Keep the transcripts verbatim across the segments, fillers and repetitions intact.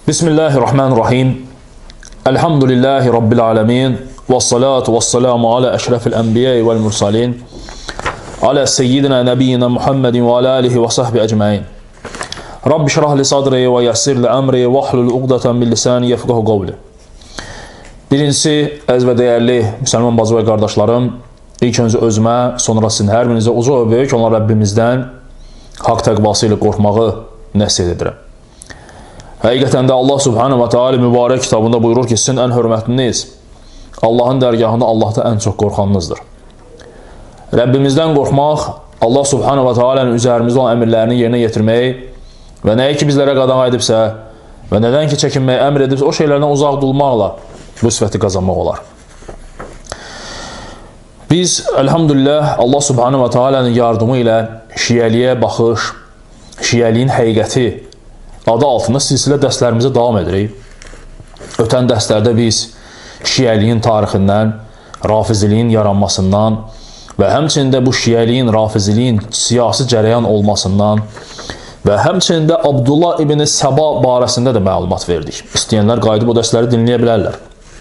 Bismillahirrahmanirrahim. Elhamdülillahi Rabbil alemin. Və salatu və salamu alə əşrafil ənbiyyə vəl mursalin. Alə seyyidina nəbiyyina Muhammedin və alə alihi və sahbi əcməin. Rabbi şrah li sadri və yəssir li əmri və ahlul uqdatan min lisani yefqahu qavli. Birincisi, əziz və dəyərli müsəlman bacı və qardaşlarım, ilk öncə özümə, sonra sizin hər birinizə uca və böyük olan Rəbbimizdən haqq təqvası ilə qorxmağı nəsihət edirəm. Həqiqətən də Allah Subhanahu wa Taala mübarək kitabında buyurur ki, sizin ən hörmətliniz Allahın dərgahında Allahda ən çox qorxanınızdır. Rəbbimizdən qorxmaq, Allah Subhanahu wa Taala'nın üzərimizdə olan əmrlərini yerinə yetirmək və nəyə ki bizlərə qadağan edibsə və nədən ki çəkinməyi əmr edibsə, o şeylərdən uzaq durmaqla bu sifəti qazanmaq olar. Biz, elhamdülillah, Allah Subhanahu wa Taala'nın yardımı ilə şiəliyə baxış, şiəliyin həqiqəti adı altında silsilə dərslərimizə davam edirik. Ötən dərslərdə biz şiəliyin tarixindən, rafiziliyin yaranmasından və həmçində bu şiəliyin, rafiziliyin siyasi cərəyan olmasından və həmçində Abdullah ibn Səba barəsində də məlumat verdik. İstəyənlər qayıdıb o dərsləri dinləyə bilərlər.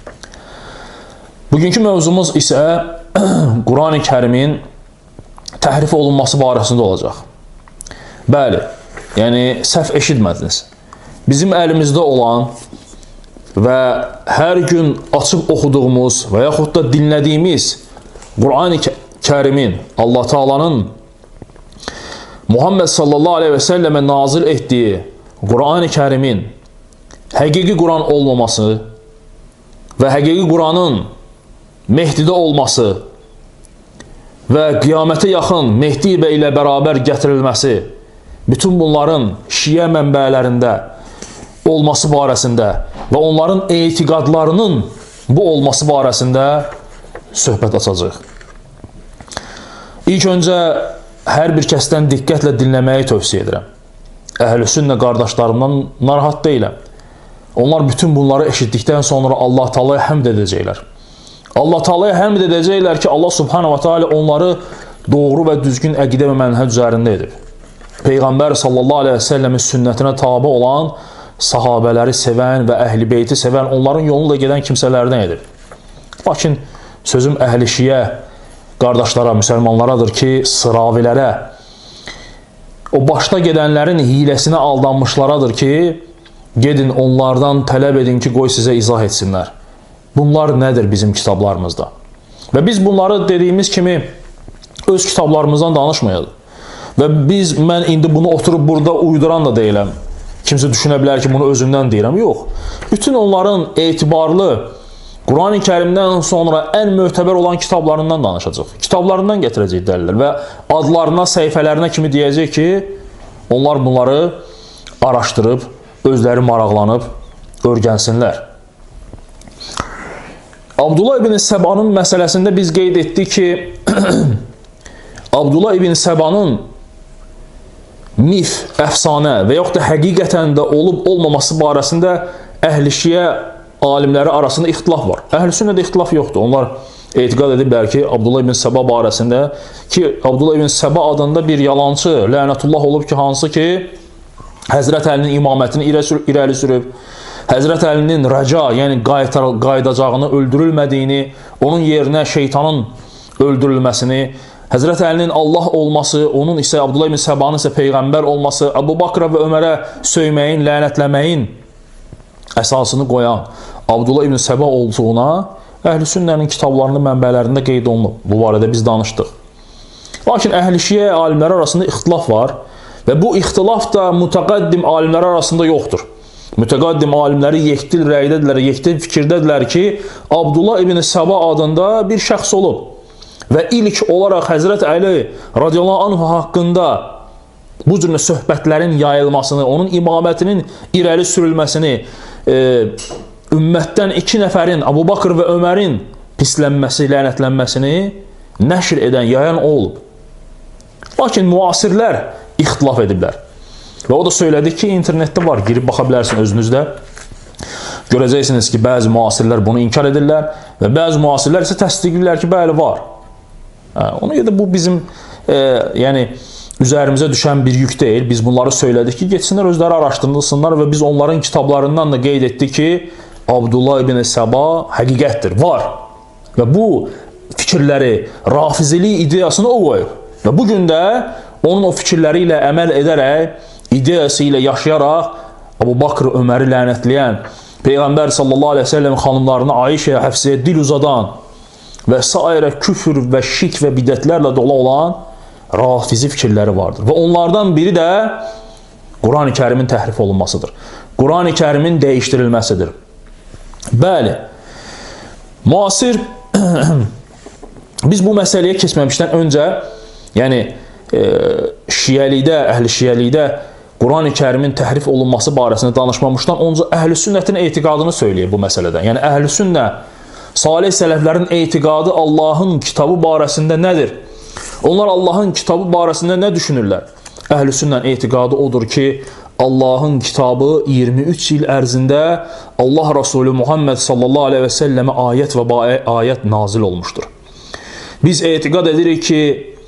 Bugünkü mövzumuz isə Quran-ı Kərimin təhrif olunması barəsində olacaq. Bəli, yəni səhv eşitmədiniz. Bizim əlimizdə olan və hər gün açıb oxuduğumuz və yaxud da dinlədiyimiz Quran-ı Kərimin, Allah Taala'nın Muhammed sallallahu aleyhi və səlləmə nazil etdiyi Quran-ı Kərimin həqiqi Quran olmaması və həqiqi Quranın Mehdidə olması və qiyamətə yaxın Mehdi ilə bərabər gətirilməsi, bütün bunların şiə mənbələrində olması barəsində və onların etiqadlarının bu olması barəsində söhbət açacaq. İlk öncə hər bir kəsdən diqqətlə dinləməyi tövsiyə edirəm. Əhl-i-sünnə qardaşlarımdan narahat deyiləm. Onlar bütün bunları eşitdikdən sonra Allah Taala'ya həmd edəcəklər. Allah Taala'ya həmd edəcəklər ki, Allah Subhanahu wa Taala onları doğru və düzgün əqidə və mənhəc üzərində edib. Peyğəmbər sallallahu aleyhi və səlləmin sünnətinə tabi olan, sahabələri sevən və əhl-i beyti sevən, onların yolunda gedən kimsələrdən edib. Lakin sözüm əhl-i şiə qardaşlara, müsəlmanlaradır ki, sıravilərə, o başda gedənlərin hiləsinə aldanmışlaradır ki, gedin onlardan tələb edin ki, qoy sizə izah etsinlər. Bunlar nədir bizim kitablarımızda? Və biz bunları dediyimiz kimi öz kitablarımızdan danışmayalım. Və biz, mən indi bunu oturub burada uyduran da deyiləm. Kimsə düşünə bilər ki, bunu özümdən deyirəm. Yox. Bütün onların etibarlı Quran-ı Kərimdən sonra ən möhtəbər olan kitablarından danışacaq. Kitablarından gətirəcək dəlillər və adlarına, səhifələrinə kimi deyəcək ki, onlar bunları araşdırıb, özləri maraqlanıb, örgənsinlər. Abdullah ibn Səbanın məsələsində biz qeyd etdik ki, Abdullah ibn Səbanın mif, əfsanə və yoxud da həqiqətən də olub-olmaması barəsində əhl-i şiə alimləri arasında ixtilaf var. Əhl-i sünnədə ixtilaf yoxdur. Onlar etiqad ediblər ki, Abdullah ibn Səba barəsində ki, Abdullah ibn Səba adında bir yalançı, lənətullah olub ki, hansı ki, Həzrət Əlinin imamətini irəli sürüb, Həzrət Əlinin rəca, yəni qayıdacağını, öldürülmədiyini, onun yerinə şeytanın öldürülməsini, Həzrət Əlinin Allah olması, onun isə Abdullah ibn Səbanın isə Peyğəmbər olması, Əbu Bakra və Ömərə söyməyin, lənətləməyin əsasını qoyan Abdullah ibn Səba olduğuna Əhl-i Sünnənin kitablarının mənbələrində qeyd olunub. Bu barədə biz danışdıq. Lakin Əhl-i şiə alimləri arasında ixtilaf var və bu ixtilaf da mütəqəddim alimləri arasında yoxdur. Mütəqaddim alimləri yekdil rəydədirlər, yekdil fikirdədirlər ki, Abdullah ibn Səba adında bir şəxs olub və ilk olaraq Həzrət Əli radiyallahu anh haqqında bu cür söhbətlərin yayılmasını, onun imamətinin irəli sürülməsini, e, ümmətdən iki nəfərin, Əbu Bakr və Ömərin pislənməsi, lənətlənməsini nəşr edən, yayan olub. Lakin müasirlər ixtilaf ediblər. Və o da söylədik ki, internetdə var, girib baxa bilərsin özünüzdə. Görəcəksiniz ki, bəzi müasirlər bunu inkar edirlər və bəzi müasirlər isə təsdiqləyirlər ki, bəli, var. Ona görə də bu bizim e, yəni, üzərimizə düşən bir yük deyil. Biz bunları söylədik ki, getsinlər, özləri araşdırsınlar və biz onların kitablarından da qeyd etdik ki, Abdullah ibn Səba həqiqətdir, var. Və bu fikirləri, rafizilik ideyasını o qoyur. Və bugün də onun o fikirləri ilə əməl edərək, ideyası ilə yaşayaraq, Əbu Bakr Öməri lənətləyən, Peyğəmbər sallallahu aleyhi ve sellem xanımlarına, Ayşəyə, Həfsəyə dil uzadan və s. küfür və şirk və bidətlərlə dolu olan rafizi fikirləri vardır. Və onlardan biri də Quran-ı Kərimin təhrif olunmasıdır. Quran-ı Kərimin dəyişdirilməsidir. Bəli, müasir, biz bu məsələyə keçməmişdən öncə, yəni e, şiyəlikdə, əhl-i şiyəlikdə Quran-ı Kərimin təhrif olunması barəsində danışmamışdan onca əhl-i sünnətin etiqadını söyləyir bu məsələdən. Yəni əhl-i sünnə, salih sələflərin etiqadı Allahın kitabı barəsində nədir? Onlar Allahın kitabı barəsində nə düşünürlər? Əhl-i sünnənin etiqadı odur ki, Allahın kitabı iyirmi üç il ərzində Allah Rasulü Muhammed sallallahu aleyhi ve sellemə ayət və ayət nazil olmuşdur. Biz etiqad edirik ki,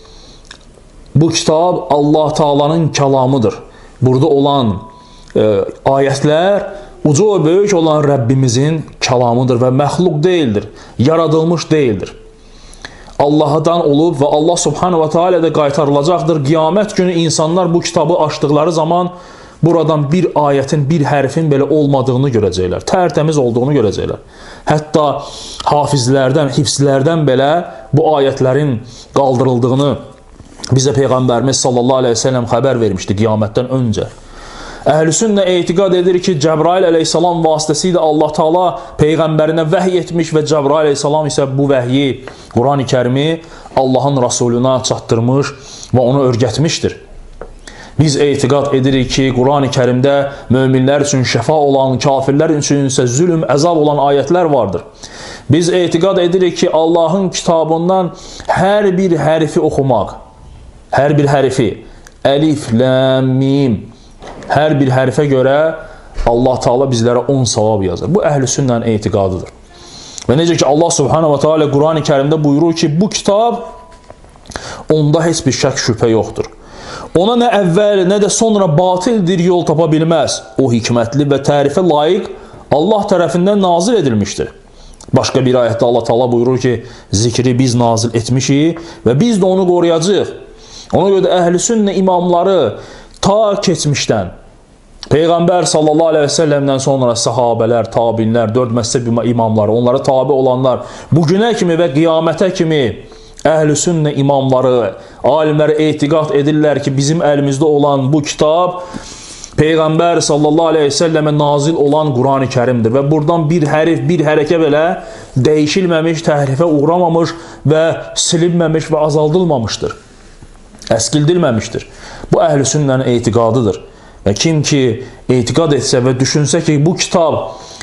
bu kitab Allah Taala'nın kəlamıdır. Burada olan e, ayətlər uca və böyük olan Rəbbimizin kəlamıdır və məxluq deyildir, yaradılmış deyildir. Allah'dan olub və Allah Subhanahu wa Taala da qaytarılacaqdır. Qiyamət günü insanlar bu kitabı açdıqları zaman buradan bir ayətin, bir hərfin belə olmadığını görəcəklər, tərtəmiz olduğunu görəcəklər. Hətta hafizlərdən, hifzlərdən belə bu ayətlərin qaldırıldığını bizə Peyğəmbərimiz sallallahu aleyhi ve sellem xəbər vermişdi qiyamətdən öncə. Əhl-i sünnə etiqad edir ki, Cəbrail əleyhissalam vasitəsilə Allah Taala Peyğəmbərinə vəhy etmiş və Cəbrail əleyhissalam isə bu vəhyi, Quran-ı Kərimi Allahın Rasuluna çatdırmış və onu öyrətmişdir. Biz etiqad edirik ki, Quran-ı Kərimdə möminlər üçün şəfa olan, kafirlər üçün isə zülm, əzab olan ayətlər vardır. Biz etiqad edirik ki, Allahın kitabından hər bir hərfi oxumaq, hər bir hərfi, əlif, ləm, mim, hər bir hərfə görə Allah Taala bizlərə on savab yazır. Bu əhl-i sünnənin etiqadıdır. Və necə ki Allah Subhanahu wa Taala Quran-ı Kərimdə buyurur ki, bu kitab onda heç bir şək şübhə yoxdur. Ona nə əvvəl, nə də sonra batildir yol tapa bilməz. O hikmətli və tərifə layiq Allah tərəfindən nazil edilmişdir. Başqa bir ayətdə Allah Taala buyurur ki, zikri biz nazil etmişik və biz də onu qoruyacağıq. Ona görə də əhl-i sünnə imamları ta keçmişdən, Peyğəmbər sallallahu aleyhi ve sellemdən sonra sahabələr, tabinlər, dörd məzhəb imamları, onlara tabi olanlar, bugünə kimi və qiyamətə kimi əhl-i sünnə imamları, alimləri etiqad edirlər ki, bizim əlimizdə olan bu kitab Peyğəmbər sallallahu aleyhi ve sellemə nazil olan Quran-ı Kərimdir və buradan bir hərif, bir hərəkə belə dəyişilməmiş, təhrifə uğramamış və silinməmiş və azaldılmamışdır. Əskildilməmişdir. Bu əhl-i sünnənin etiqadıdır. Və kim ki etiqad etsə və düşünsə ki, bu kitab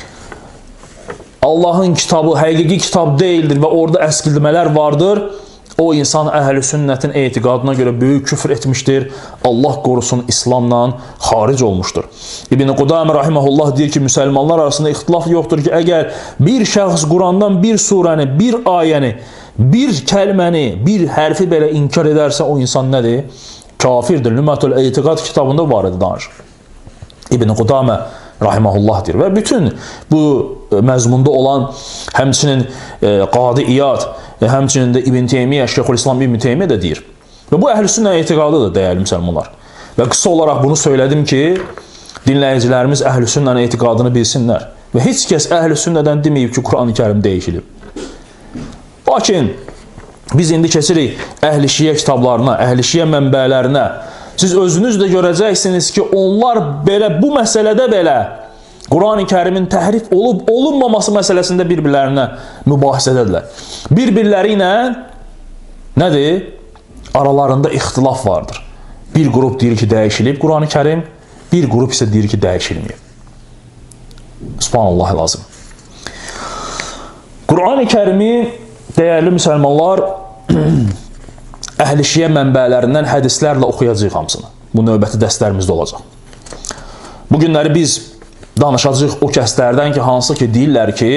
Allahın kitabı, həqiqi kitab deyildir və orada əskildilmələr vardır, o insan əhl-i sünnətin etiqadına görə böyük küfr etmişdir. Allah qorusun, İslamla xaric olmuşdur. İbn Qudamə rahiməhullah deyir ki, müsəlmanlar arasında ixtilaf yoxdur ki, əgər bir şəxs Qurandan bir surəni, bir ayəni, bir kəlməni, bir hərfi belə inkar edərsə, o insan nədir? Kafirdir. Lümatul Etiqad kitabında var idi danışır. İbn Qudamə rahiməhullah deyir. Və bütün bu məzmunda olan həmçinin e, Qadi İyad, e, həmçinin də İbn Teymiyyə, Şeyxülislam İbn Teymiyyə də deyir. Və bu əhl-i sünnə etiqadıdır, dəyərli müsəlmanlar. Və qısa olaraq bunu söylədim ki, dinləyicilərimiz əhl-i sünnənin etiqadını bilsinlər. Və heç kəs əhl-i sünnədən deməyib ki, Quran-ı Kərim dəyişilib. Lakin biz indi keçirik əhl-i şiyə kitablarına, əhl-i şiyə mənbələrinə. Siz özünüz də görəcəksiniz ki, onlar belə bu məsələdə belə Quran-ı Kərimin təhrif olub olunmaması məsələsində bir-birlərinə mübahisədədirlər. Bir-birləri ilə nədir? Aralarında ixtilaf vardır. Bir qrup deyir ki, dəyişilib Quran-ı Kərim, bir qrup isə deyir ki, dəyişilməyib. Subhanallah lazım. Quran-ı Kərimi dəyərli müsəlmanlar, əhl-i şiyə mənbələrindən hədislərlə oxuyacaq hamısını. Bu növbəti dərslərimizdə olacaq. Bu günləri biz danışacaq o kəslərdən ki, hansı ki deyirlər ki,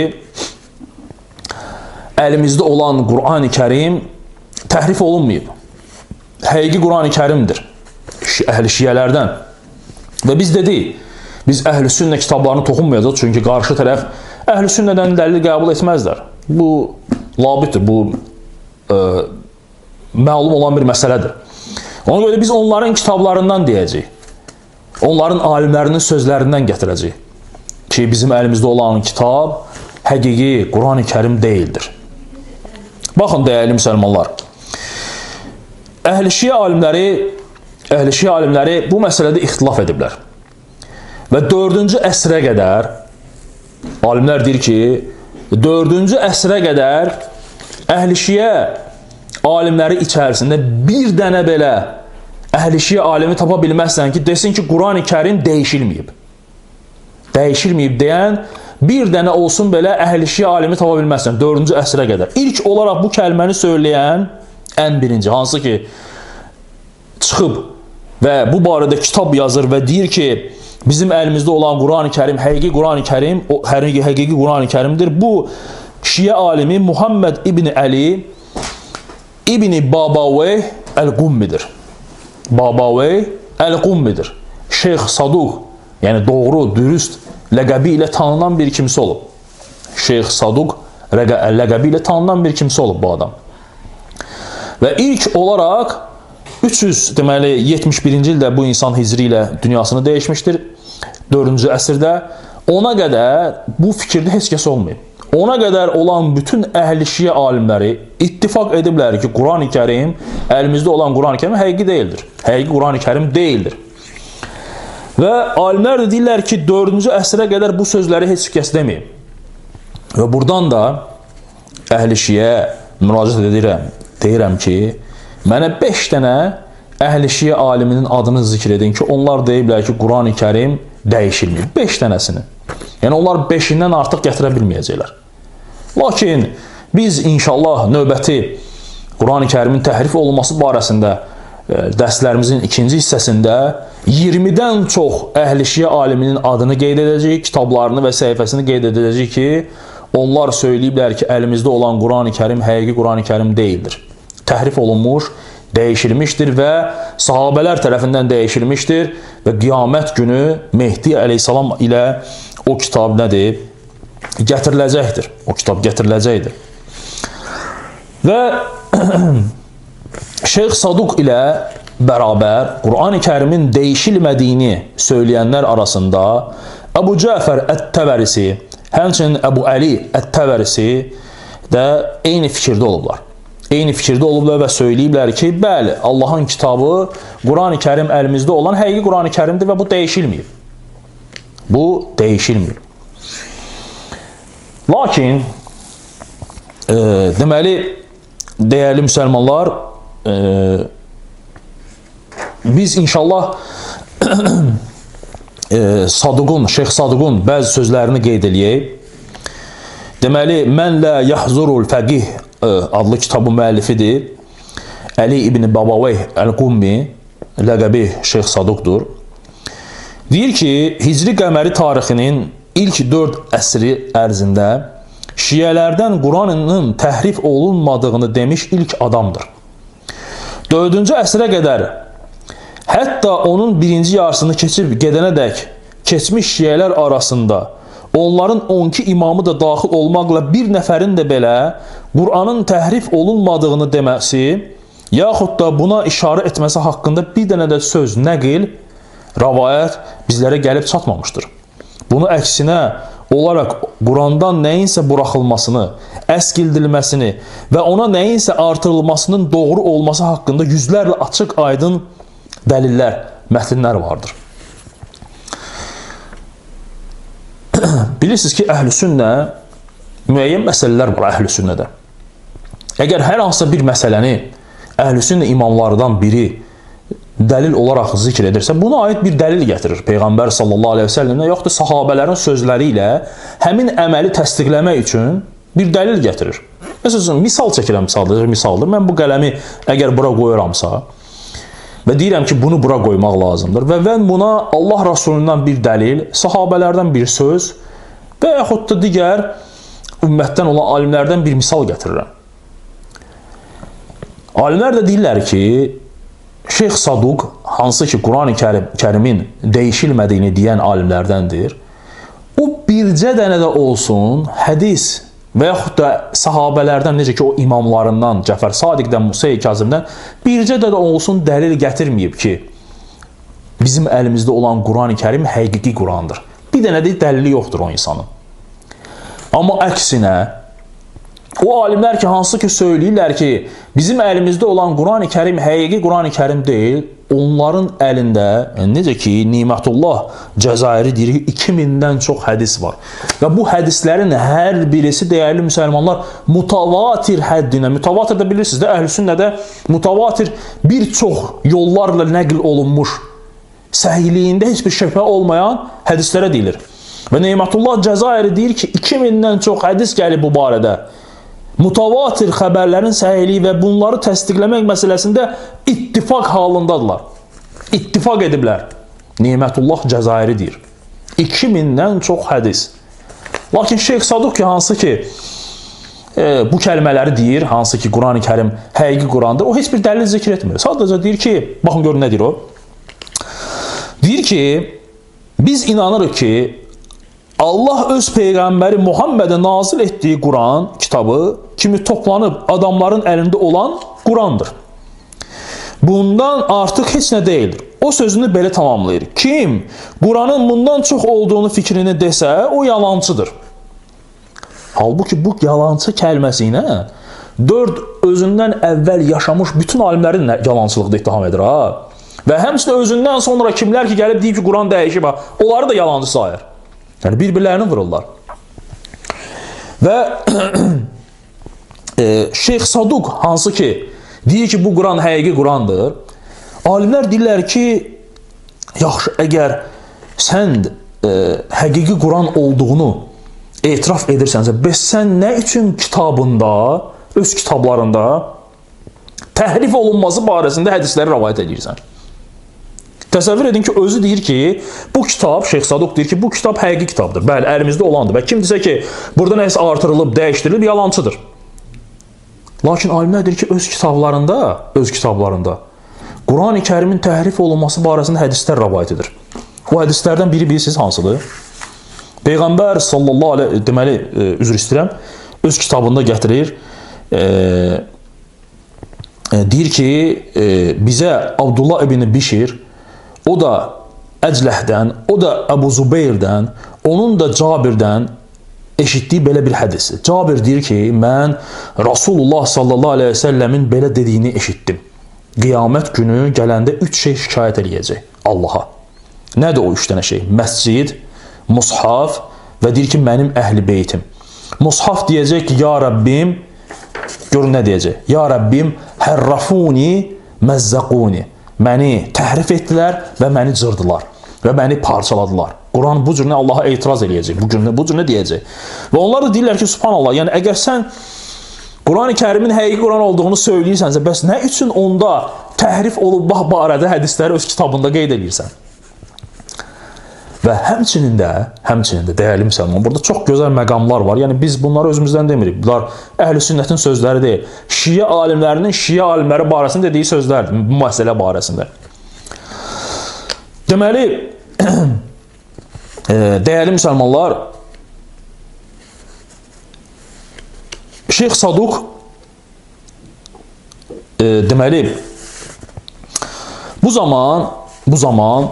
əlimizdə olan Quran-ı Kərim təhrif olunmayıb. Həqiqi Quran-ı Kərimdir. əhl-i şiyələrdən. Və biz dedik, biz əhl-i sünnə kitablarını toxunmayacaq, çünki qarşı tərəf əhl-i sünnədən dəlil qəbul etməzlər. Bu labitdir, bu e, məlum olan bir məsələdir. Ona görə biz onların kitablarından deyəcəyik. Onların alimlərinin sözlərindən gətirəcəyik ki, bizim əlimizdə olan kitab həqiqi Quran-ı Kərim deyildir. Baxın, dəyərli müsəlmanlar, əhl-i şiə alimləri, əhl-i şiə alimləri bu məsələdə ixtilaf ediblər. Və dördüncü əsrə qədər, alimlər deyir ki, dördüncü əsrə qədər əhl-i şiə alimləri içərisində bir dənə belə əhl-i şiə alimi tapa bilməzsən ki, desin ki, Quran-ı Kərim dəyişilməyib. Dəyişilməyib deyən bir dənə olsun belə əhl-i şiə alimi tapa bilməzsən dördüncü əsrə qədər. İlk olaraq bu kəlməni söyləyən ən birinci, hansı ki, çıxıb və bu barədə kitab yazır və deyir ki, bizim əlimizdə olan Quran-ı Kərim, həqiqi Quran-ı Kərim, həqiqi, həqiqi Quran-ı Kərimdir. Bu şiə alimi Muhammed İbni Əli İbni Babaveyh Əl-Qummidir. Babaveyh Əl-Qummidir. Şeyx Saduq, yəni doğru, dürüst ləqəbi ilə tanınan bir kimsə olub. Şeyx Saduq ləqəbi ilə tanınan bir kimsə olub bu adam. Və ilk olaraq üç yüz deməli yetmiş birinci ildə bu insan hicri ilə dünyasını dəyişmişdir. dördüncü əsrdə. Ona qədər bu fikirdə heç kəs olmayıb. Ona qədər olan bütün əhl-i şiə alimləri ittifaq ediblər ki, Quran-ı Kərim, əlimizdə olan Quran-ı Kərim həqiqi deyildir. Həqiqi Quran-ı Kərim deyildir. Və alimlər də deyirlər ki, dördüncü əsrə qədər bu sözləri heç kəs deməyib. Və buradan da əhl-i şiə müraciət edirəm, deyirəm ki, mənə beş dənə əhl-i şiə aliminin adını zikr edin ki, onlar deyiblər ki, Quran-ı Kərim dəyişilməyib. beş dənəsini. Yəni, onlar beşindən artıq gətirə bilməyəcəklər. Lakin biz inşallah növbəti Quran-ı Kərimin təhrif olunması barəsində dərslərimizin ikinci hissəsində iyirmidən çox əhl-i şiə aliminin adını qeyd edəcəyik, kitablarını və səhifəsini qeyd edəcəyik ki, onlar söyləyiblər ki, əlimizdə olan Quran-ı Kərim həqiqi Quran-ı Kərim deyildir. Təhrif olunmuş, dəyişilmişdir və sahabələr tərəfindən dəyişilmişdir və qiyamət günü Mehdi əleyhissalam ilə o kitab nədir? Gətiriləcəkdir. O kitab gətiriləcəkdir. Və Şeyx Saduq ilə bərabər Quran-ı Kərimin dəyişilmədiyini söyləyənlər arasında Əbu Cəfər Ət-Təbərisi, həmçinin Əbu Əli Ət-Təbərisi də eyni fikirdə olublar. Eyni fikirdə olublar və söyləyiblər ki, bəli, Allahın kitabı Quran-ı Kərim əlimizdə olan həqiqi Quran-ı Kərimdir və bu dəyişilməyib. Bu dəyişilməyib. Lakin, e, deməli, dəyərli müsəlmanlar, e, biz inşallah e, Saduqun, Şeyx Saduqun bəzi sözlərini qeyd eləyək. Deməli, Mən lə yəhzurul fəqih adlı kitabın müəllifidir. Əli İbni Babaveyh Əl-Qummi, ləqəbi Şeyx Saduqdur. Deyir ki, Hicri qəməri tarixinin ilk dörd əsri ərzində şiyələrdən Quranın təhrif olunmadığını demiş ilk adamdır. dördüncü əsrə qədər, hətta onun birinci yarısını keçib gedənədək keçmiş şiyələr arasında onların on iki imamı da daxil olmaqla bir nəfərin də belə Quranın təhrif olunmadığını deməsi, yaxud da buna işarə etməsi haqqında bir dənə də söz, nəqil, rəvayət bizlərə gəlib çatmamışdır. Bunu əksinə olaraq Qurandan nəyinsə buraxılmasını, əskildilməsini və ona nəyinsə artırılmasının doğru olması haqqında yüzlərlə açıq, aydın dəlillər, mətnlər vardır. Bilirsiniz ki, əhl-i sünnə, müəyyən məsələlər var əhl-i sünnədə. Əgər hər hansısa bir məsələni əhl-i sünnə imamlardan biri dəlil olaraq zikr edirsə, buna aid bir dəlil gətirir Peyğəmbər sallallahu aleyhi və səlləmdən, yoxdur sahabələrin sözləri ilə həmin əməli təsdiqləmək üçün bir dəlil gətirir. Məsələn, misal çəkirəm, sadəcə misaldır. Mən bu qələmi əgər bura qoyuramsa və deyirəm ki, bunu bura qoymaq lazımdır və mən buna Allah Rasulundan bir dəlil, sahabələrdən bir söz və yaxud da digər ümmətdən olan alimlərdən bir misal gətirirəm. Alimlər də deyirlər ki, Şeyx Saduq hansı ki Quran-ı Kərim, Kərimin dəyişilmədiyini deyən alimlərdəndir. O bircə dənə də olsun hədis və yaxud da sahabələrdən, necə ki o imamlarından, Cəfər Sadiqdən, Musa-i Kazimdən bircə də olsun dəlil gətirməyib ki, bizim əlimizdə olan Quran-ı Kərim həqiqi Qurandır. Bir dənə də dəlili yoxdur o insanın. Amma əksinə, o alimlər ki, hansı ki söyləyirlər ki, bizim əlimizdə olan Quran-ı Kərim həqiqi Quran-ı Kərim deyil, onların əlində, necə ki, Nimətullah Cəzairi deyir ki, iki mindən çox hədis var. Və bu hədislərin hər birisi, dəyərli müsəlmanlar, mutavatir həddinə, mutavatir də bilirsiniz də, Əhl-i-Sünnədə mutavatir bir çox yollarla nəql olunmuş, səhiyliyində heç bir şübhə olmayan hədislərə deyilir. Və Nimətullah Cəzairi deyir ki, iki mindən çox hədis gəlib bu barədə. Mutavatir xəbərlərin səhihliyi və bunları təsdiqləmək məsələsində ittifaq halındadılar. İttifaq ediblər. Nimətullah Cəzairi deyir. iki mindən çox hədis. Lakin Şeyx Saduq ki, hansı ki e, bu kəlmələri deyir, hansı ki Quran-ı Kərim həqiqi Qurandır, o heç bir dəlil zikr etmir. Sadəcə deyir ki, baxın görün nə deyir o? Deyir ki, biz inanırıq ki, Allah öz Peyğəmbəri Muhammedə nazil etdiyi Quran kitabı kimi toplanıb adamların əlində olan Qurandır. Bundan artıq heç nə deyildir. O sözünü belə tamamlayır. Kim Quranın bundan çox olduğunu fikrini desə, o yalancıdır. Halbuki bu yalancı kəlməsi ilə dörd özündən əvvəl yaşamış bütün alimlərin yalancılıqda ittiham edir. Ha? Və həmçinin özündən sonra kimlər ki gəlib deyib ki, Quran dəyişib, onları da yalancı sayır. Yəni, bir-birlərini vururlar. Və e, Şeyx Saduq, hansı ki, deyir ki, bu Quran həqiqi Qurandır, alimlər deyirlər ki, yaxşı, əgər sən e, həqiqi Quran olduğunu etiraf edirsənsə, bəs sən nə üçün kitabında, öz kitablarında təhrif olunması barəsində hədisləri rəvayət edirsən? Təsəvvür edin ki, özü deyir ki, bu kitab, Şeyx Saduq deyir ki, bu kitab həqiqi kitabdır. Bəli, əlimizdə olandır. Və kim desə ki, burada nəsə artırılıb, dəyişdirilib, yalancıdır. Lakin alimlər deyir ki, öz kitablarında, öz kitablarında Quran-ı Kərimin təhrif olunması barəsində hədislər rəvayət edir. O hədislərdən biri bilirsiniz hansıdır? Peyğəmbər sallallahu aleyhi, deməli, e, üzr istəyirəm, öz kitabında gətirir, e, e, deyir ki, e, bizə Abdullah ibn Bişir, o da Əcləhdən, o da Əbu Zubeyrdən, onun da Cabirdən eşitdiyi belə bir hədisi. Cabir deyir ki, mən Rasulullah sallallahu aleyhi ve sellemin belə dediyini eşitdim. Qiyamət günü gələndə üç şey şikayət eləyəcək Allaha. Nədir o üç dənə şey? Məscid, mushaf və deyir ki, mənim əhl-i beytim. Mushaf deyəcək ki, ya Rəbbim, görün nə deyəcək? Ya Rəbbim, hərrafuni, məzzəquni. Məni təhrif etdilər və məni cırdılar və məni parçaladılar. Quran bu cür nə Allaha etiraz eləyəcək, bu cür nə, bu cür nə deyəcək. Və onlar da deyirlər ki, subhanallah, yəni əgər sən Quran-ı Kərimin həqiqi Quran olduğunu söyləyirsənsə, bəs nə üçün onda təhrif olub barədə hədisləri öz kitabında qeyd edirsən? Və həmçinin də, həmçinin də, dəyərli müsəlman, burada çox gözəl məqamlar var. Yəni, biz bunları özümüzdən demirik. Bunlar Əhl-i Sünnətin sözləri deyil. Şiə alimlərinin Şiə alimləri barəsində dediyi sözlərdir, bu məsələ barəsində. Deməli, dəyərli müsəlmanlar, Şeyx Saduq, deməli, bu zaman, bu zaman,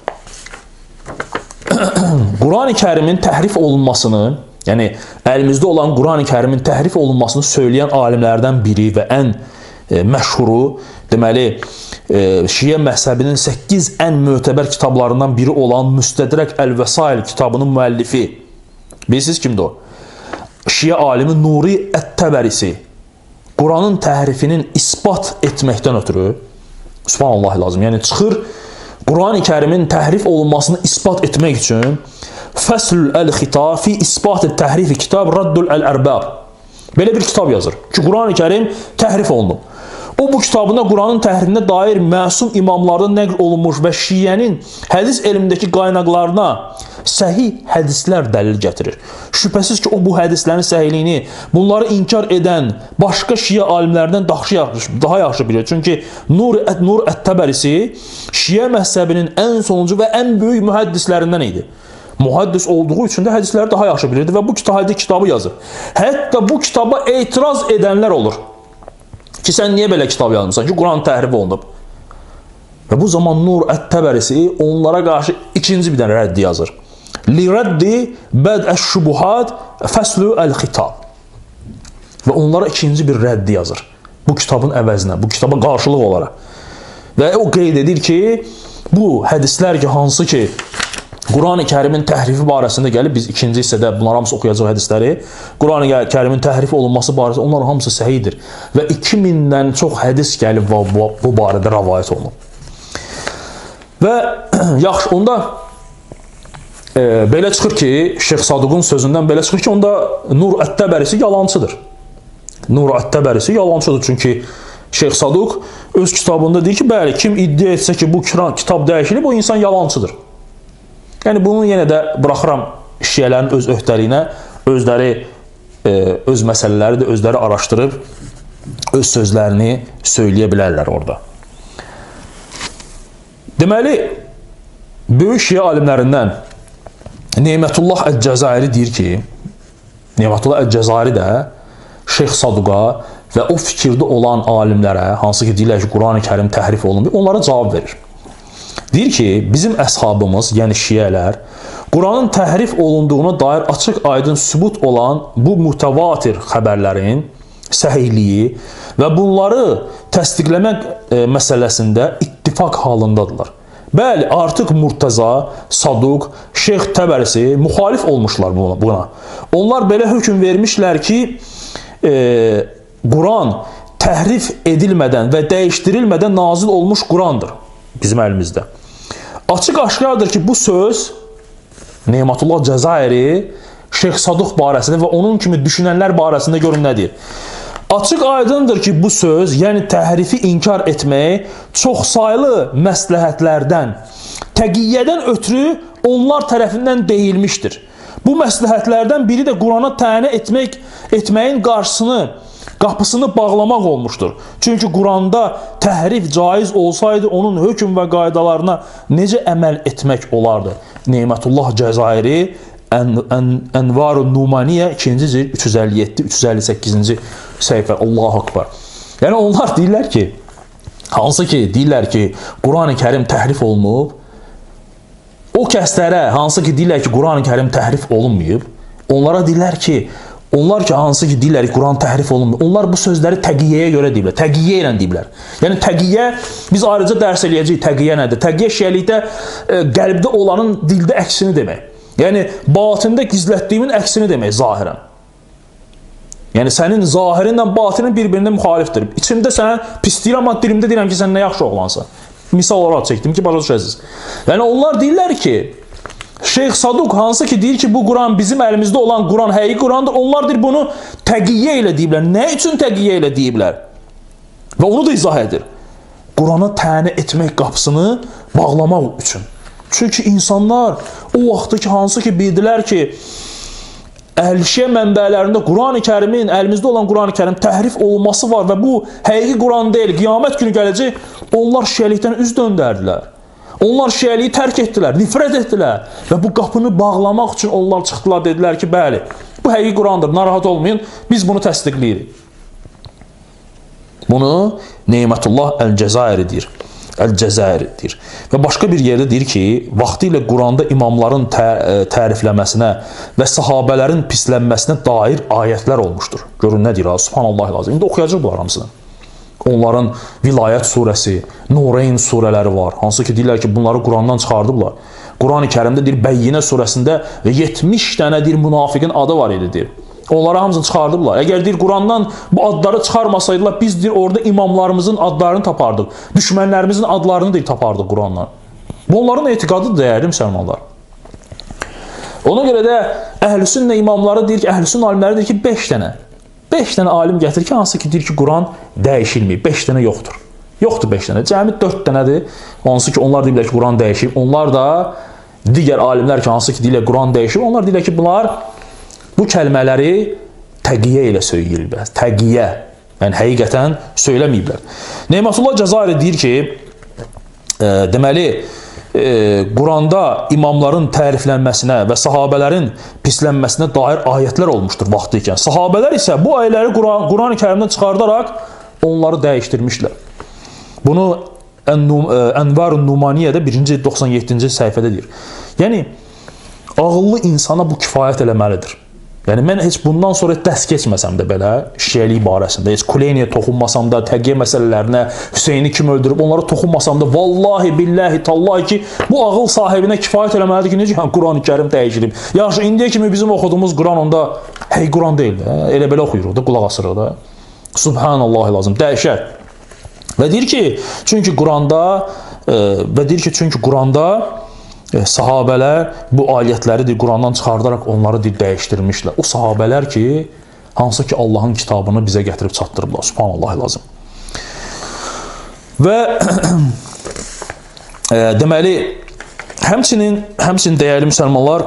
Quran-ı Kərimin təhrif olunmasını, yəni əlimizdə olan Quran-ı Kərimin təhrif olunmasını söyləyən alimlərdən biri və ən e, məşhuru, deməli, e, Şiə məzhəbinin səkkiz ən mötəbər kitablarından biri olan Müstədrək Əl-Vəsail kitabının müəllifi. Bilirsiniz kimdir o? Şiə alimi Nuri Ət-Təbərisi. Quranın təhrifinin isbat etməkdən ötürü, subhanallah lazım, yəni çıxır, Quran-ı Kərimin təhrif olunmasını isbat etmək üçün Fəslül Əl-Xita fi İsbat-ı Təhrifi Kitab Raddul Əl-Ərbab belə bir kitab yazır ki, Quran-ı Kərim təhrif olunub. O, bu kitabında Quranın təhrifinə dair məsum imamlardan nəql olunmuş və Şiənin hədis elmindəki qaynaqlarına səhih hədislər dəlil gətirir. Şübhəsiz ki, o bu hədislərin səhihliyini, bunları inkar edən başqa şiə alimlərdən daha yaxşı bilir. Çünki Nur Nur Ət-Təbərisi şiə məzhəbinin ən sonuncu və ən böyük mühəddislərindən idi. Muhaddis olduğu üçün də hədisləri daha yaxşı bilirdi və bu kitabı, kitabı yazır. Hətta bu kitaba etiraz edənlər olur. Ki, sən niyə belə kitab yazmısan ki, Quran təhrif olunub? Və bu zaman Nur Ət-Təbərisi onlara qarşı ikinci bir dənə rəddi yazır. Li-rəddi bəd-əş-şubuhat fəslü əl-xitab. Və onlara ikinci bir rəddi yazır. Bu kitabın əvəzinə, bu kitaba qarşılıq olaraq. Və o qeyd edir ki, bu hədislər ki, hansı ki, Quran-ı Kərimin təhrifi barəsində gəlib, biz ikinci hissədə bunlar hamısı oxuyacaq hədisləri, Quran-ı Kərimin təhrifi olunması barəsində onların hamısı səhidir. Və iki mindən çox hədis gəlib və bu, bu barədə rəvayət olunub. Və yaxşı, onda e, belə çıxır ki, Şeyx Saduqun sözündən belə çıxır ki, onda Nur Ət-Təbərisi yalancıdır. Nur Ət-Təbərisi yalancıdır, çünki Şeyx Saduq öz kitabında deyir ki, bəli, kim iddia etsə ki, bu kitab dəyişilib, o insan yalancıdır. Yəni, bunu yenə də buraxıram şiələrin öz öhdəliyinə, özləri, e, öz məsələləri də özləri araşdırıb, öz sözlərini söyləyə bilərlər orada. Deməli, böyük şiə alimlərindən Nemətullah Əl-Cəzairi deyir ki, Nemətullah Əl-Cəzairi də Şeyx Saduqa və o fikirdə olan alimlərə, hansı ki, deyirlər ki, Quran-ı Kərim təhrif olunmuyor, onlara cavab verir. Deyir ki, bizim əshabımız, yəni şiələr, Quranın təhrif olunduğuna dair açıq aydın sübut olan bu mütəvatir xəbərlərin səhihliyi və bunları təsdiqləmək e, məsələsində ittifaq halındadılar. Bəli, artıq Murtəza, Saduq, Şeyx Təbərisi müxalif olmuşlar buna. Onlar belə hökm vermişlər ki, e, Quran təhrif edilmədən və dəyişdirilmədən nazil olmuş Qurandır bizim əlimizdə. Açıq aşkardır ki, bu söz Nemətullah Cəzairi Şeyx Saduq barəsində və onun kimi düşünənlər barəsində görün nə deyir. Açıq aydındır ki, bu söz, yəni təhrifi inkar etmək çoxsaylı məsləhətlərdən, təqiyyədən ötürü onlar tərəfindən deyilmişdir. Bu məsləhətlərdən biri də Qurana tənə etmək, etməyin qarşısını, qapısını bağlamaq olmuşdur. Çünki Quranda təhrif caiz olsaydı, onun hökm və qaydalarına necə əməl etmək olardı? Nemətullah Cəzairi Ənvar-ı Numaniyə ikinci cild üç yüz əlli yeddi üç yüz əlli səkkizinci səhifə. Allahu Akbar. Yəni onlar deyirlər ki, hansı ki deyirlər ki, Quran-ı Kərim təhrif olunub, o kəslərə hansı ki deyirlər ki, Quran-ı Kərim təhrif olunmayıb, onlara deyirlər ki, onlar ki hansı ki deyirlər ki, Quran təhrif olunmuyor, onlar bu sözləri təqiyyəyə görə deyirlər, təqiyyə ilə deyirlər. Yəni təqiyyə, biz ayrıca dərs eləyəcəyik, təqiyyə nədir? Təqiyyə şiəlikdə e, qəlbdə olanın dildə əksini demək. Yəni batində gizlətdiyimin əksini demək zahirən. Yəni sənin zahirinlə batinin bir-birində müxalifdir. İçimdə sənə pis deyir, amma dilimdə deyirəm ki, sən nə yaxşı oğlansan. Misal olaraq çəkdim ki, başa düşəsiniz. Yəni onlar deyirlər ki, Şeyx Saduq hansı ki deyir ki, bu Quran bizim əlimizdə olan Quran həqiqi Qurandır. Onlar deyir bunu təqiyyə ilə deyiblər. Nə üçün təqiyyə ilə deyiblər? Və onu da izah edir. Qurana tənə etmək qapısını bağlamaq üçün. Çünki insanlar o vaxtdakı hansı ki bildilər ki, əhl-şiə mənbələrində Quran-ı Kərimin, əlimizdə olan Quran-ı Kərim təhrif olunması var və bu həqiqi Quran deyil, qiyamət günü gələcək, onlar şiəlikdən üz döndərdilər. Onlar şiəliyi tərk etdilər, nifrət etdilər və bu qapını bağlamaq üçün onlar çıxdılar, dedilər ki, bəli, bu həqiqi Qurandır, narahat olmayın, biz bunu təsdiqləyirik. Bunu Nemətullah Əl-Cəzairi deyir. Əl-Cəzairi deyir. Və başqa bir yerdə deyir ki, vaxtı ilə Quranda imamların tə tərifləməsinə və sahabələrin pislənməsinə dair ayətlər olmuşdur. Görün nə deyir, Subhanallah lazım. İndi oxuyacaq bunlar hamısını. Onların Vilayət surəsi, Nureyn surələri var. Hansı ki, deyirlər ki, bunları Qurandan çıxardıblar. Quran-ı Kərimdə deyir, Bəyyinə surəsində yetmiş dənə deyir, münafiqin adı var idi, deyir. Onları hamısını çıxardıblar. Əgər deyir, Qurandan bu adları çıxarmasaydılar, biz deyir, orada imamlarımızın adlarını tapardıq. Düşmənlərimizin adlarını deyir, tapardıq Qurandan. Bu onların etiqadı dəyərli müsəlmanlar. Ona görə də Əhl-i-Sünnə imamları deyir ki, Əhl-i-Sünnə alimləri deyir ki, beş dənə. beş dənə alim gətirir ki, hansı ki deyir ki, Quran dəyişilməyib. beş dənə yoxdur. Yoxdur beş dənə. Cəmi dörd dənədir. Hansı ki, onlar deyirlər ki, Quran dəyişib. Onlar da digər alimlər ki, hansı ki, dilə Quran dəyişib, onlar deyirlər ki, bunlar bu kəlmələri təqiyyə ilə söyləyirlər. Təqiyyə. Yəni, həqiqətən söyləməyiblər. Neymətullah Cəzairi deyir ki, e, deməli, e, Quranda imamların təriflənməsinə və sahabələrin pislənməsinə dair ayətlər olmuşdur vaxtı ikən. Sahabələr isə bu ayələri Quran-ı Kərimdən çıxardaraq onları dəyişdirmişlər. Bunu Ənvar-ı Numaniyədə birinci doxsan yeddinci səhifədə deyir. Yəni, ağıllı insana bu kifayət eləməlidir. Yəni, mən heç bundan sonra dərs keçməsəm də belə, şiəlik barəsində, heç Kuleyniyə toxunmasam da, təqiyyə məsələlərinə, Hüseyni kim öldürüb, onlara toxunmasam da, vallahi, billahi, tallahi ki, bu ağıl sahibinə kifayət eləməlidir ki, necə yəni, Quran-ı Kərim dəyişirib. Yaxşı, indiyə kimi bizim oxuduğumuz Quran onda, hey, Quran deyil, elə belə oxuyuruq da, qulaq asırıq da. Subhanallah lazım, dəhşət. Və deyir ki, çünki Quranda, e, və deyir ki, çünki Quranda e, sahabələr bu ayətləri deyir, Qurandan çıxardaraq onları deyir, dəyişdirmişlər. O sahabələr ki, hansı ki Allahın kitabını bizə gətirib çatdırıblar. Subhanallah lazım. Və e, deməli, həmçinin, həmçinin dəyərli müsəlmanlar,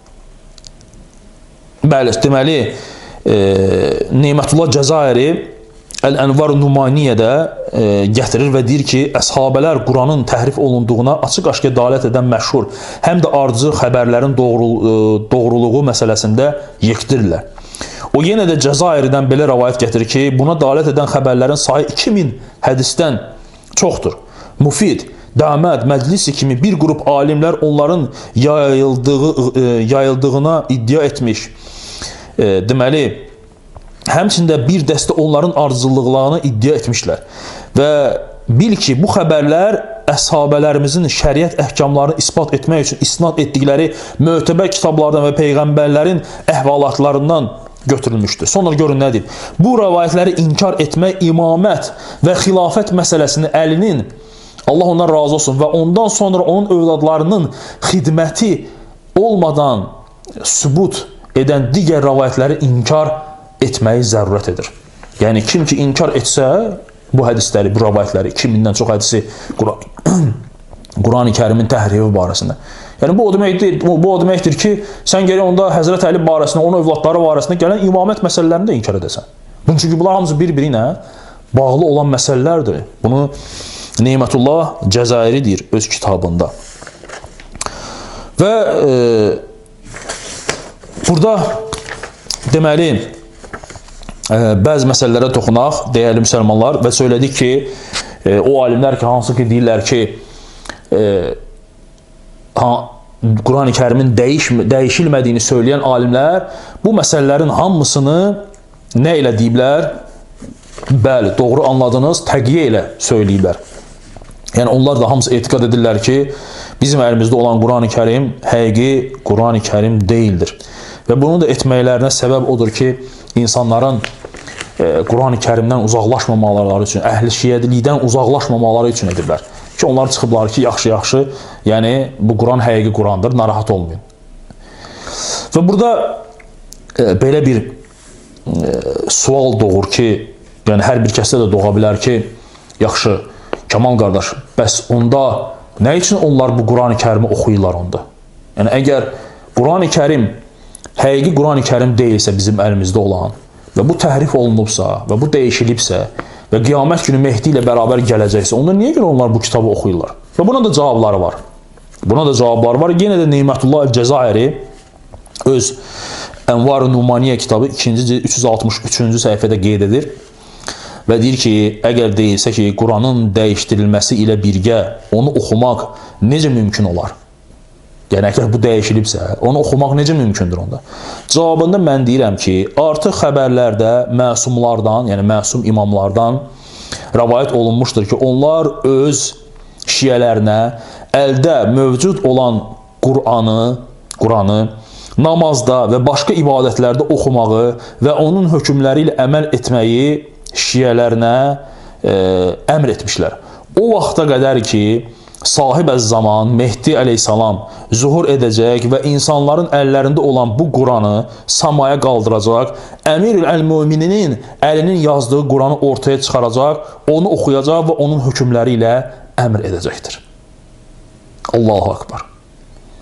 bəli, deməli, e, Neymətullah Cəzairi Əl-Ənvar Numaniyədə e, gətirir və deyir ki, əshabələr Quranın təhrif olunduğuna açıq-aşkar dalət edən məşhur, həm də ardıcı xəbərlərin doğru, e, doğruluğu məsələsində yekdirlər. O yenə də Cəzairidən belə rəvayət gətirir ki, buna dalət edən xəbərlərin sayı iki min hədisdən çoxdur. Mufid, Dəməd, Məclisi kimi bir qrup alimlər onların yayıldığı, e, yayıldığına iddia etmiş. E, deməli, həmçində bir dəstə onların arzuculuqlarını iddia etmişlər. Və bil ki, bu xəbərlər əshabələrimizin şəriət əhkamlarını ispat etmək üçün isnad etdikləri mötəbər kitablardan və peyğəmbərlərin əhvalatlarından götürülmüşdür. Sonra görün nə deyib. Bu rəvayətləri inkar etmək imamət və xilafət məsələsini əlinin, Allah ondan razı olsun, və ondan sonra onun övladlarının xidməti olmadan sübut edən digər rəvayətləri inkar etməyi zərurət edir. Yəni, kim ki inkar etsə, bu hədisləri, bu rəvayətləri, iki mindən çox hədisi Quran-ı Kərimin təhrifi barəsində. Yəni, bu o deməkdir, bu, bu o deməkdir ki, sən gələ onda Həzrət Əli barəsində, onun övladları barəsində gələn imamət məsələlərini də inkar edəsən. Bunun çünki bunlar hamısı bir-biri ilə bağlı olan məsələlərdir. Bunu Neymətullah Cəzairi deyir öz kitabında. Və e, burada deməli, bəzi məsələlərə toxunaq, dəyərli müsəlmanlar, və söylədik ki, e, o alimlər ki, hansı ki deyirlər ki, e, Quran-ı Kərimin dəyiş, dəyişilmədiyini söyləyən alimlər bu məsələlərin hamısını nə ilə deyiblər? Bəli, doğru anladınız, təqiyyə ilə söyləyiblər. Yəni, onlar da hamısı etiqad edirlər ki, bizim əlimizdə olan Quran-ı Kərim həqiqi Quran-ı Kərim deyildir. Və bunu da etməklərinə səbəb odur ki, insanların e, Quran-ı Kərimdən uzaqlaşmamaları üçün, əhl-i şiədilikdən uzaqlaşmamaları üçün edirlər. Ki, onlar çıxıblar ki, yaxşı-yaxşı, yəni bu Quran həqiqi Qurandır, narahat olmayın. Və burada e, belə bir e, sual doğur ki, yəni hər bir kəsdə də doğa bilər ki, yaxşı, Kamal qardaş, bəs onda nə üçün onlar bu Quran-ı Kərimi oxuyurlar onda? Yəni, əgər Quran-ı Kərim həqiqi Quran-ı Kərim deyilsə bizim əlimizdə olan və bu təhrif olunubsa və bu dəyişilibsə və qiyamət günü Mehdi ilə bərabər gələcəksə, onda niyə görə onlar bu kitabı oxuyurlar? Və buna da cavabları var. Buna da cavabları var. Yenə də Neymətullah Cəzairi öz Ənvar-ı Numaniyyə kitabı ikinci üç yüz altmış üçüncü səhifədə qeyd edir və deyir ki, əgər deyilsə ki, Quranın dəyişdirilməsi ilə birgə onu oxumaq necə mümkün olar? Yəni, əgər bu dəyişilibsə, onu oxumaq necə mümkündür onda? Cavabında mən deyirəm ki, artıq xəbərlərdə məsumlardan, yəni məsum imamlardan rəvayət olunmuşdur ki, onlar öz şiyələrinə əldə mövcud olan Quranı, Quranı namazda və başqa ibadətlərdə oxumağı və onun hökmləri ilə əməl etməyi şiyələrinə e, əmr etmişlər. O vaxta qədər ki, sahib əz-zaman Mehdi əleyhissalam zuhur edəcək və insanların əllərində olan bu Quranı samaya qaldıracaq, Əmir əl-Mömininin əlinin yazdığı Quranı ortaya çıxaracaq, onu oxuyacaq və onun hökmləri ilə əmr edəcəkdir. Allahu Akbar.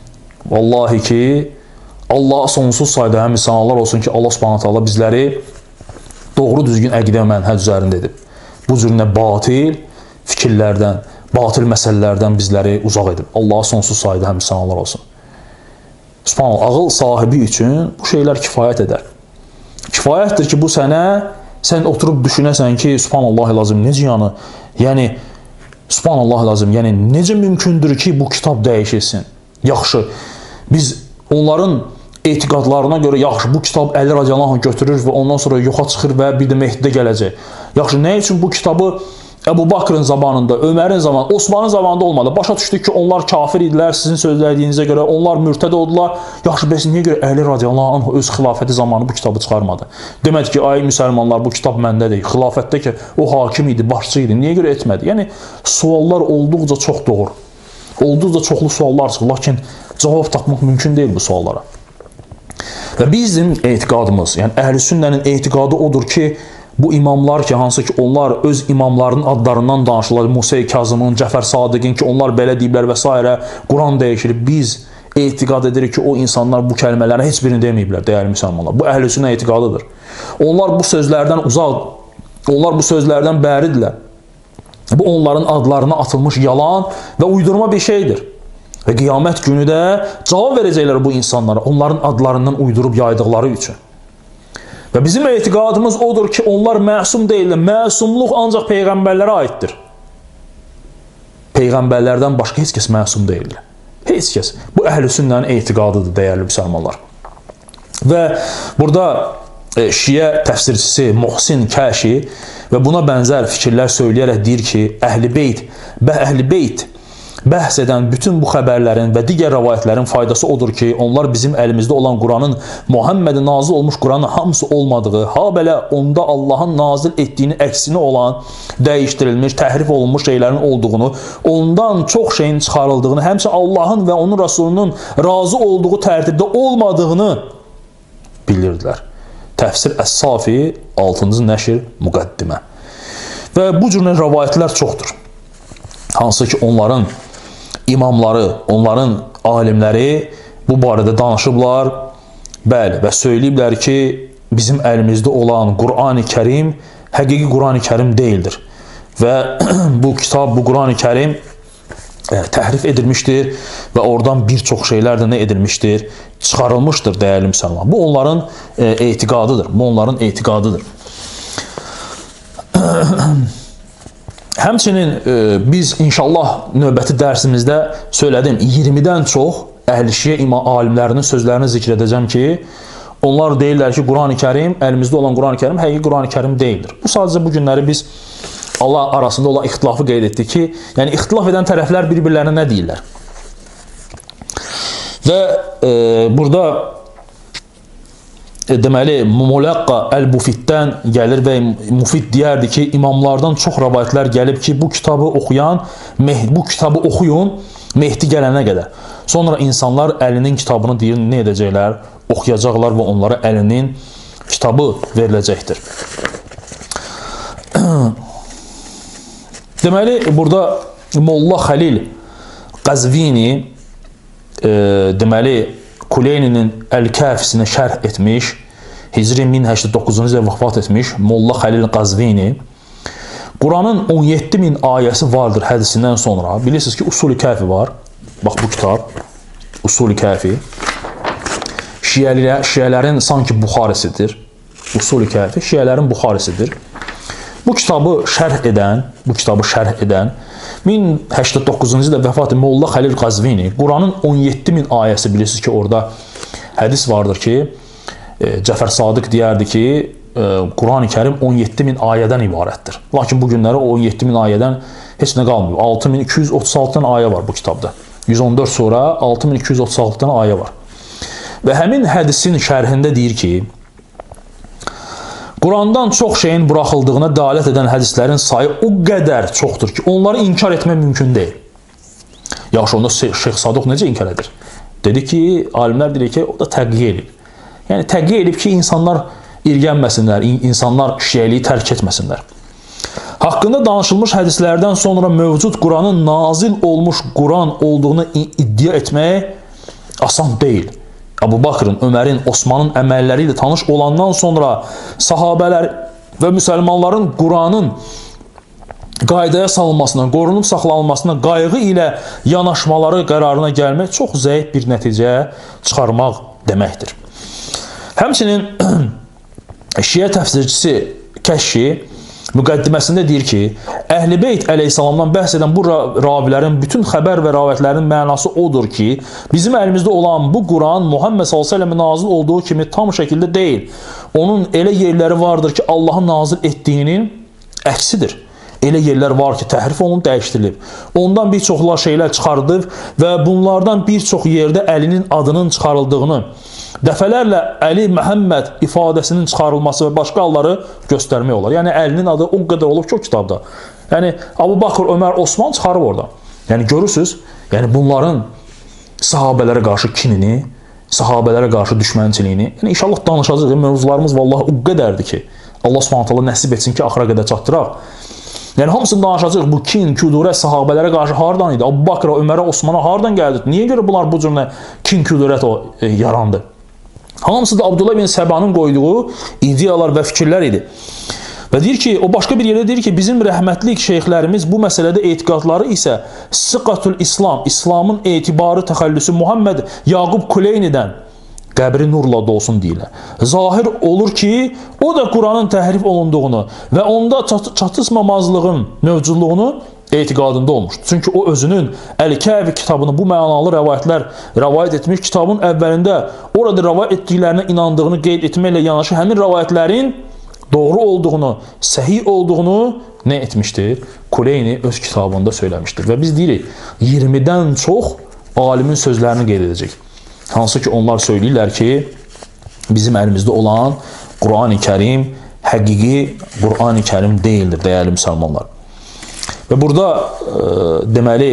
Vallahi ki, Allah sonsuz sayda həm insanlar olsun ki, Allah Subhanahu taala bizləri doğru düzgün əqidə və mənhəc üzərində edib. Bu cür nə batil fikirlərdən, batil məsələlərdən bizləri uzaq edib. Allah sonsuz sayda həm insanlar olsun. Subhanallah, ağıl sahibi üçün bu şeylər kifayət edər. Kifayətdir ki, bu sənə, sən oturub düşünəsən ki, subhanallah lazım, necə yanı, yəni, subhanallah lazım, yəni, necə mümkündür ki, bu kitab dəyişilsin? Yaxşı, biz onların etiqadlarına görə, yaxşı, bu kitab Əli radiyallahu anh götürür və ondan sonra yoxa çıxır və bir də Mehdidə gələcək. Yaxşı, nə üçün bu kitabı Əbu Bakrın zamanında, Ömərin zamanında, Osmanın zamanında olmadı? Başa düşdük ki, onlar kafir idilər, sizin sözlədiyinizə görə, onlar mürtəd oldular. Yaxşı, bəs niyə görə Əli radiyallahu anh öz xilafəti zamanı bu kitabı çıxarmadı? Demədi ki, ay müsəlmanlar, bu kitab məndədir. Xilafətdə ki, o hakim idi, başçı idi. Niyə görə etmədi? Yəni, suallar olduqca çox doğru. Olduqca çoxlu suallar çıxır, lakin cavab tapmaq mümkün deyil bu suallara. Və bizim etiqadımız, yəni əhl-i sünnənin etiqadı odur ki, bu imamlar ki, hansı ki, onlar öz imamlarının adlarından danışırlar, Musa Kazımın, Cəfər Sadiqin ki, onlar belə deyiblər və s. Quran dəyişir. Biz etiqad edirik ki, o insanlar bu kəlmələri heç birini deməyiblər, dəyərli müsəlmanlar. Bu əhl-i sünnə etiqadıdır. Onlar bu sözlərdən uzaq, onlar bu sözlərdən bəridirlər. Bu onların adlarına atılmış yalan və uydurma bir şeydir. Və qiyamət günü də cavab verəcəklər bu insanlara, onların adlarından uydurub yaydıqları üçün. Və bizim etiqadımız odur ki, onlar məsum deyirlər. Məsumluq ancaq peyğəmbərlərə aiddir. Peyğəmbərlərdən başqa heç kəs məsum deyirlər. Heç kəs. Bu əhl-i sünnənin etiqadıdır, dəyərli müsəlmanlar. Və burada e, şiə təfsirçisi Muhsin Kəşi və buna bənzər fikirlər söyləyərək deyir ki, əhl-i beyt, bə əhl-i beyt bəhs edən bütün bu xəbərlərin və digər rəvayətlərin faydası odur ki, onlar bizim əlimizdə olan Quranın, Muhammədə nazil olmuş Quranın hamısı olmadığı, ha belə onda Allahın nazil etdiyini əksinə olan, dəyişdirilmiş, təhrif olunmuş şeylərin olduğunu, ondan çox şeyin çıxarıldığını, həmçə Allahın və onun Rasulunun razı olduğu tərtibdə olmadığını bilirdilər. Təfsir Əs-Safi, altıncı nəşr, müqəddimə. Və bu cür rəvayətlər çoxdur. Hansı ki, onların imamları, onların alimləri bu barədə danışıblar, bəli, və söyləyiblər ki, bizim əlimizdə olan Qur'an-ı Kərim həqiqi Qur'an-ı Kərim deyildir. Və bu kitab, bu Qur'an-ı Kərim e, təhrif edilmişdir və oradan bir çox şeylər də nə edilmişdir? Çıxarılmışdır, dəyərli müsəlman. Bu onların e, etiqadıdır, bu onların etiqadıdır. Həmçinin e, biz inşallah növbəti dərsimizdə söylədim, iyirmidən çox əhl-i şiə alimlərinin sözlərini zikr edəcəm ki, onlar deyirlər ki, Qur'an-ı Kərim, əlimizdə olan Qur'an-ı Kərim həqiqi Qur'an-ı Kərim deyildir. Bu sadəcə bu günləri biz Allah arasında olan ixtilafı qeyd etdik ki, yəni ixtilaf edən tərəflər bir-birlərinə nə deyirlər? Və e, burada E, deməli, Mulaqqa Əl-Mufiddən gəlir və Mufid deyərdi ki, imamlardan çox rəvayətlər gəlib ki, bu kitabı oxuyan, bu kitabı oxuyun, Mehdi gələnə qədər. Sonra insanlar əlinin kitabını deyir, nə edəcəklər? Oxuyacaqlar və onlara əlinin kitabı veriləcəkdir. Deməli, burada Molla Xəlil Qəzvini e, deməli, Kuleyninin Əl-Kəfisinə şərh etmiş, Hicri min səkkiz yüz doqquzuncu ildə vəfat etmiş Molla Xəlil Qəzvini. Quranın on yeddi min ayəsi vardır hədisindən sonra. Bilirsiniz ki, Usul-i Kəfi var. Bax, bu kitab, Usul-i Kəfi. Şiələr, şiələrin sanki Buxarisidir. Usul-i Kəfi, şiələrin Buxarisidir. Bu kitabı şərh edən, bu kitabı şərh edən, min səkkiz yüz doqquzuncu ildə vəfat edən Molla Xəlil Qəzvini, Quranın on yeddi min ayəsi, bilirsiniz ki, orada hədis vardır ki, e, Cəfər Sadiq deyərdi ki, e, Quran-ı Kərim on yeddi min ayədən ibarətdir. Lakin bu günləri o on yeddi min ayədən heç nə qalmıyor. altı min iki yüz otuz altı dənə ayə var bu kitabda. yüz on dörd sonra altı min iki yüz otuz altı dənə ayə var. Və həmin hədisin şərhində deyir ki, Qurandan çox şeyin buraxıldığına dəlalət edən hədislərin sayı o qədər çoxdur ki, onları inkar etmək mümkün deyil. Yaxşı, onda Şeyx Saduq necə inkar edir? Dedi ki, alimlər deyir ki, o da təqqiyə edib. Yəni, təqqiyə edib ki, insanlar irgənməsinlər, insanlar şiəliyi tərk etməsinlər. Haqqında danışılmış hədislərdən sonra mövcud Quranın nazil olmuş Quran olduğunu iddia etmək asan deyil. Əbu Bakrın, Ömərin, Osmanın əməlləri ilə tanış olandan sonra sahabələr və müsəlmanların Quranın qaydaya salınmasına, qorunub saxlanılmasına qayğı ilə yanaşmaları qərarına gəlmək çox zəif bir nəticə çıxarmaq deməkdir. Həmçinin Şiə təfsirçisi Kəşşi müqəddiməsində deyir ki, Əhl-i Beyt əleyhissalamdan bəhs edən bu ravilərin bütün xəbər və rəvayətlərin mənası odur ki, bizim əlimizdə olan bu Quran Muhammed sallallahu əleyhi və səlləm nazil olduğu kimi tam şəkildə deyil. Onun elə yerləri vardır ki, Allahın nazil etdiyinin əksidir. Elə yerlər var ki, təhrif olunub, dəyişdirilib. Ondan bir çoxlar şeylər çıxardıb və bunlardan bir çox yerdə Əlinin adının çıxarıldığını, dəfələrlə Əli Məhəmməd ifadəsinin çıxarılması və başqa halları göstərmək olar. Yəni, Əlinin adı o qədər olub ki, o kitabda. Yəni, Əbu Bakr, Ömər, Osman çıxarıb orada. Yəni, görürsünüz, yəni bunların sahabələrə qarşı kinini, sahabələrə qarşı düşmənçiliyini, yəni inşallah danışacaq. Yəni, mövzularımız vallahi o qədərdir ki, Allah Subhanahu taala nəsib etsin ki, axıra qədər çatdıraq. Yəni, hamısını danışacaq. Bu kin, küdurə sahabələrə qarşı hardan idi? Əbu Bakr'a, Ömərə, Osmana hardan gəldi? Niyə görə bunlar bu cürlə kin, küdurət e, yarandı? Hamısı da Abdullah bin Səbanın qoyduğu ideyalar və fikirlər idi. Və deyir ki, o başqa bir yerdə deyir ki, bizim rəhmətlik şeyxlərimiz bu məsələdə etiqadları isə Sıqatul İslam, İslamın etibarı təxəllüsü Muhammed Yaqub Kuleynidən, qəbri nurla dolsun deyirlər. Zahir olur ki, o da Quranın təhrif olunduğunu və onda çat çatışmamazlığın mövcudluğunu etiqadında olmuşdur. Çünki o özünün Əl-Kəfi kitabını bu mənalı rəvayətlər rəvayət etmiş, kitabın əvvəlində orada rəvayət etdiklərinə inandığını qeyd etməklə yanaşı həmin rəvayətlərin doğru olduğunu, səhih olduğunu nə etmişdir? Kuleyni öz kitabında söyləmişdir. Və biz deyirik, iyirmidən çox alimin sözlərini qeyd edəcək. Hansı ki, onlar söyləyirlər ki, bizim əlimizdə olan Quran-ı Kərim həqiqi Quran-ı Kərim deyildir, dəyərli müsəlmanlar. Və burada e, deməli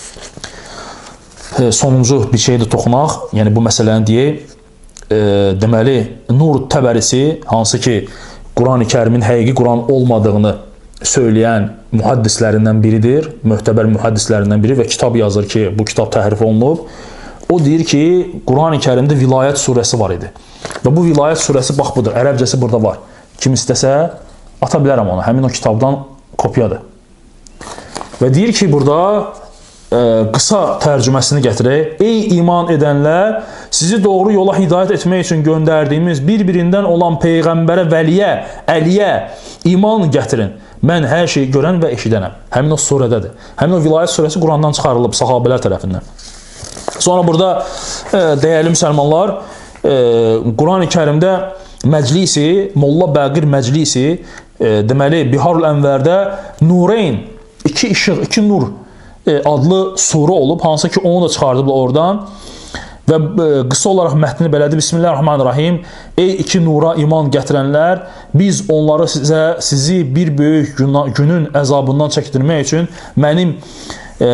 e, sonuncu bir şey də toxunaq, yəni bu məsələni deyək. E, deməli, Nur Təbərisi, hansı ki, Quran-ı Kərimin həqiqi Quran olmadığını söyləyən mühaddislərindən biridir, möhtəbər mühaddislərindən biri və kitab yazır ki, bu kitab təhrif olunub. O deyir ki, Quran-ı Kərimdə Vilayət surəsi var idi. Və bu Vilayət surəsi, bax budur, ərəbcəsi burada var. Kim istəsə, ata bilərəm onu, həmin o kitabdan kopyadır. Və deyir ki, burada e, qısa tərcüməsini gətirək. Ey iman edənlər, sizi doğru yola hidayət etmək üçün göndərdiyimiz bir-birindən olan Peyğəmbərə, Vəliyə, Əliyə iman gətirin. Mən hər şeyi görən və eşidənəm. Həmin o surədədir. Həmin o Vilayət surəsi Qurandan çıxarılıb sahabələr tərəfindən. Sonra burada e, dəyərli müsəlmanlar, e, Quran-ı Kərimdə məclisi, Molla Bəqir məclisi, e, deməli, Biharul Ənvərdə Nureyn, iki işıq, iki nur e, adlı surə olub, hansı ki, onu da çıxardıblar oradan. Və e, qısa olaraq mətni belədir. Bismillahirrahmanirrahim. Ey iki nura iman gətirənlər, biz onları sizə, sizi bir böyük günün əzabından çəkdirmək üçün mənim e,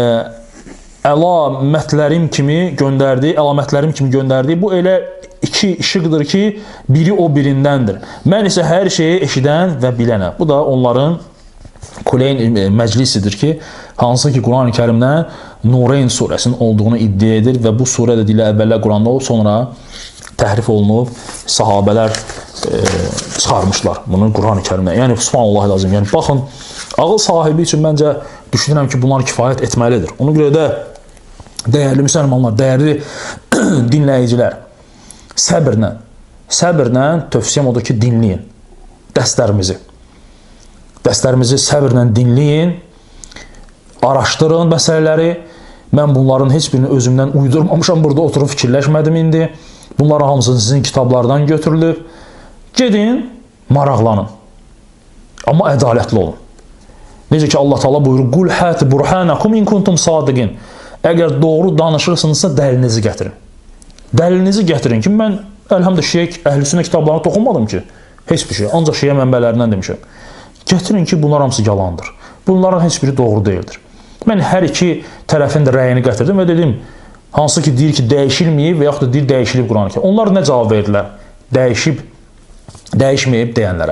əlamətlərim kimi göndərdi, əlamətlərim kimi göndərdi. Bu elə iki işıqdır ki, biri o birindəndir. Mən isə hər şeyi eşidən və bilənəm. Bu da onların Kuleyn məclisidir ki, hansı ki, Quran-ı Kərimdən Nureyn surəsinin olduğunu iddia edir və bu surə də dilə əvvəllər Quranda olub, sonra təhrif olunub, sahabələr e, çıxarmışlar bunu Quran-ı Kərimdən. Yəni, subhanallah lazım. Yəni, baxın, ağıl sahibi üçün məncə düşünürəm ki, bunlar kifayət etməlidir. Ona görə də dəyərli müsəlmanlar, dəyərli dinləyicilər, səbirlə, səbirlə tövsiyəm odur ki, dinləyin dərslərimizi. Dərslərimizi səbirlə dinləyin, araşdırın məsələləri. Mən bunların heç birini özümdən uydurmamışam, burada oturub fikirləşmədim indi. Bunların hamısını sizin kitablardan götürülüb. Gedin, maraqlanın. Amma ədalətli olun. Necə ki, Allah Taala buyurur, "Qul hati burhanakum in kuntum sadiqin." Əgər doğru danışırsınızsa dəlilinizi gətirin. Dəlilinizi gətirin ki, mən əlhamdə Şiə əhlüsünnə kitablarına toxunmadım ki, heç bir şey, ancaq Şiə mənbələrindən demişəm. Gətirin ki, bunlar hamısı yalandır. Bunların heç biri doğru deyildir. Mən hər iki tərəfin də rəyini gətirdim və dedim, hansı ki, deyir ki, dəyişilməyib və yaxud da deyir, dəyişilib Quran-ı Kərim. Onlar nə cavab verdilər? Dəyişib, dəyişməyib deyənlərə.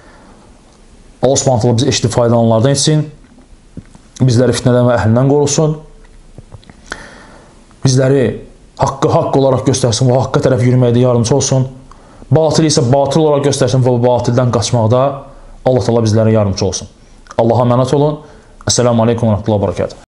Allah Subhanahu taala bizi eşidib faydalananlardan etsin. Bizləri fitnədən və əhlindən qorusun. Bizləri haqqı haqq olaraq göstərsin və haqqa tərəf yürüməkdə yardımcı olsun. Batıl isə batıl olaraq göstərsin və bu batildən qaçmaqda Allah təala bizlərə yardımcı olsun. Allaha əmanət olun. Esselamu aleykum və rəhmətullahi və bərəkətuhu.